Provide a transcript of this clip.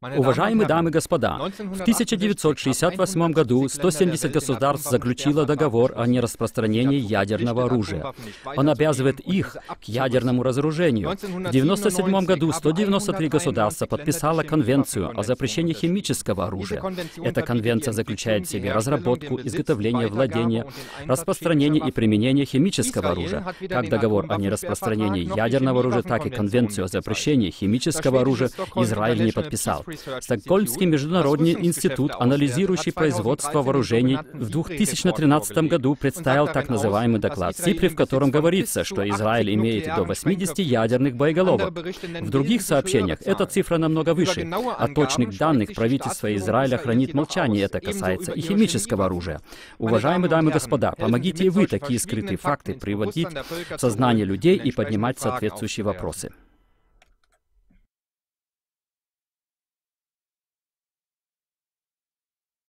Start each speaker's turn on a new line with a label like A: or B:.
A: Уважаемые дамы и господа, в 1968 году 170 государств заключило договор о нераспространении ядерного оружия. Он обязывает их к ядерному разоружению. В 1997 году 193 государства подписало Конвенцию о запрещении химического оружия. Эта конвенция заключает в себе разработку, изготовление, владение, распространение и применение химического оружия. Как договор о нераспространении ядерного оружия, так и Конвенцию о запрещении химического оружия Израиль не подписал. Стокгольмский международный институт, анализирующий производство вооружений, в 2013 году представил так называемый доклад СИПРИ, в котором говорится, что Израиль имеет до 80 ядерных боеголовок. В других сообщениях эта цифра намного выше. От точных данных правительство Израиля хранит молчание, это касается и химического оружия. Уважаемые дамы и господа, помогите и вы такие скрытые факты приводить в сознание людей и поднимать соответствующие вопросы.